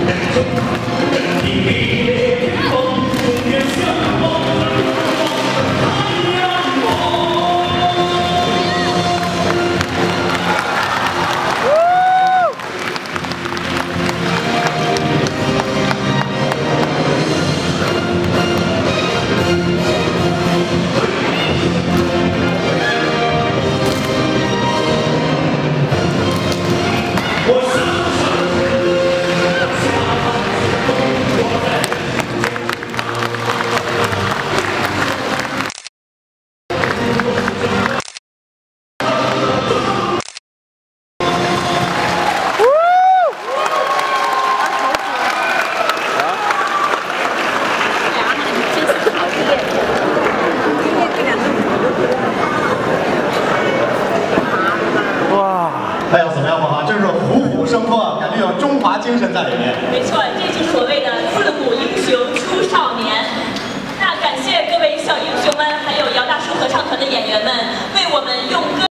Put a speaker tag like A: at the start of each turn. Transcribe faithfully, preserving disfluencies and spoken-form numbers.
A: 还有怎么样不好？真是虎虎生风啊，感觉有中华精神在里面。
B: 没错，这就是所谓的自古英